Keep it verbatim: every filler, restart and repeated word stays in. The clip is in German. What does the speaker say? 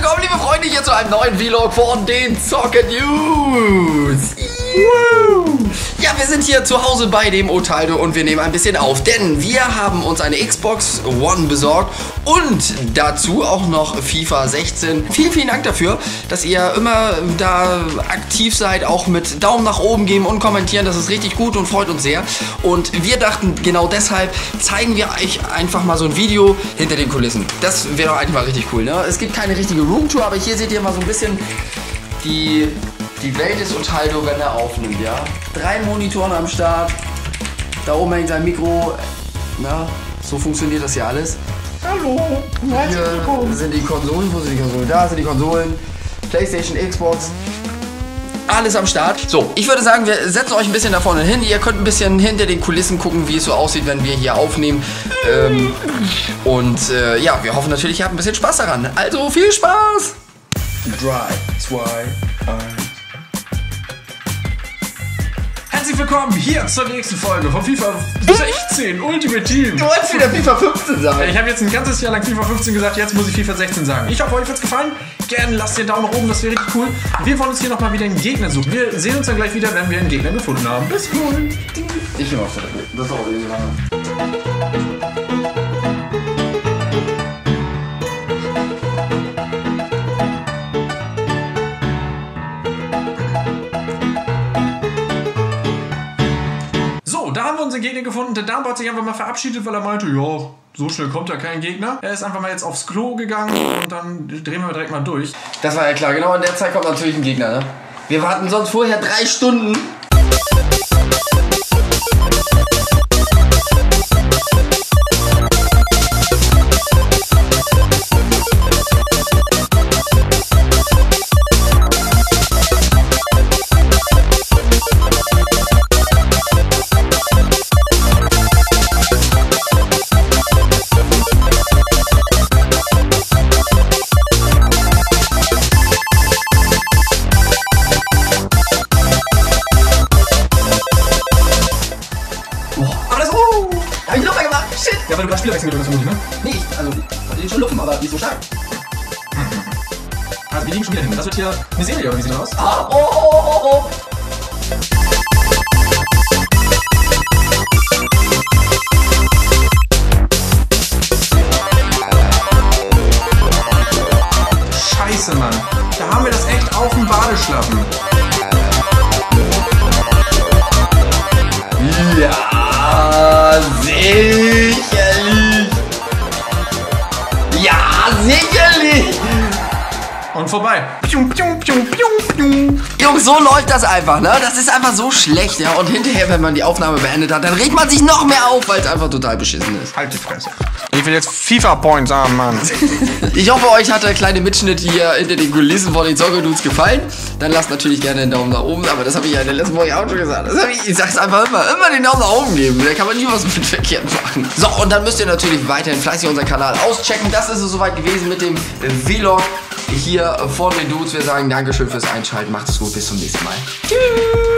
willkommen, liebe Freunde, hier zu einem neuen Vlog von den Zocker News. Ja, wir sind hier zu Hause bei dem Otaldo und wir nehmen ein bisschen auf, denn wir haben uns eine Xbox One besorgt und dazu auch noch FIFA sechzehn. Vielen, vielen Dank dafür, dass ihr immer da aktiv seid, auch mit Daumen nach oben geben und kommentieren. Das ist richtig gut und freut uns sehr. Und wir dachten, genau deshalb zeigen wir euch einfach mal so ein Video hinter den Kulissen. Das wäre doch eigentlich mal richtig cool, ne? Es gibt keine richtige Roomtour, aber hier seht ihr mal so ein bisschen die... Die Welt ist Otaldo, wenn er aufnimmt, ja. Drei Monitoren am Start. Da oben hängt sein Mikro. Na, so funktioniert das ja alles. Hallo. Hier sind die Konsolen. Wo sind die Konsolen? Da sind die Konsolen. PlayStation, Xbox. Alles am Start. So, ich würde sagen, wir setzen euch ein bisschen da vorne hin. Ihr könnt ein bisschen hinter den Kulissen gucken, wie es so aussieht, wenn wir hier aufnehmen. Ähm, und äh, ja, wir hoffen natürlich, ihr habt ein bisschen Spaß daran. Also, viel Spaß! drei, zwei, eins. Herzlich willkommen hier zur nächsten Folge von FIFA sechzehn Ultimate Team. Du wolltest wieder FIFA fünfzehn sagen. Ich habe jetzt ein ganzes Jahr lang FIFA fünfzehn gesagt, jetzt muss ich FIFA sechzehn sagen. Ich hoffe, euch hat's gefallen. Gerne lasst den Daumen nach oben, das wäre richtig cool. Wir wollen uns hier nochmal wieder einen Gegner suchen. Wir sehen uns dann gleich wieder, wenn wir einen Gegner gefunden haben. Bis cool. Ich nehme auch schon. Das dauert irgendwie lange. Da haben wir unseren Gegner gefunden. Der Dumbo hat sich einfach mal verabschiedet, weil er meinte, ja, so schnell kommt da kein Gegner. Er ist einfach mal jetzt aufs Klo gegangen und dann drehen wir direkt mal durch. Das war ja klar, genau in der Zeit kommt natürlich ein Gegner, ne? Wir warten sonst vorher drei Stunden. Ja, weil du gerade Spielerwechsel gedrückt hast, ne? Nee, ich, also, ich will schon lupfen, aber nicht so stark. Also, wir liegen schon wieder hin. Das wird hier eine Serie, oder wie sieht das aus? Ah, oh, oh, oh, oh. Scheiße, Mann. Da haben wir das echt auf dem Badeschlappen. Ja, sicherlich. Ja, sicherlich. Und vorbei. Pium, pium, pium, pium, pium. Jungs, so läuft das einfach, ne? Das ist einfach so schlecht, ja. Und hinterher, wenn man die Aufnahme beendet hat, dann regt man sich noch mehr auf, weil es einfach total beschissen ist. Halt die Fresse. Ich will jetzt FIFA-Points haben, Mann. Ich hoffe, euch hat der kleine Mitschnitt hier hinter den Kulissen von den Zocker-Dudes gefallen. Dann lasst natürlich gerne den Daumen nach oben. Aber das habe ich ja in der letzten Woche auch schon gesagt. Das ich, ich sag's einfach immer. Immer den Daumen nach oben geben. Da kann man nie was mit verkehrt machen. So, und dann müsst ihr natürlich weiterhin fleißig unseren Kanal auschecken. Das ist es soweit gewesen mit dem Vlog hier von den Dudes. Wir sagen Dankeschön fürs Einschalten. Macht es gut. Bis zum nächsten Mal. Tschüss.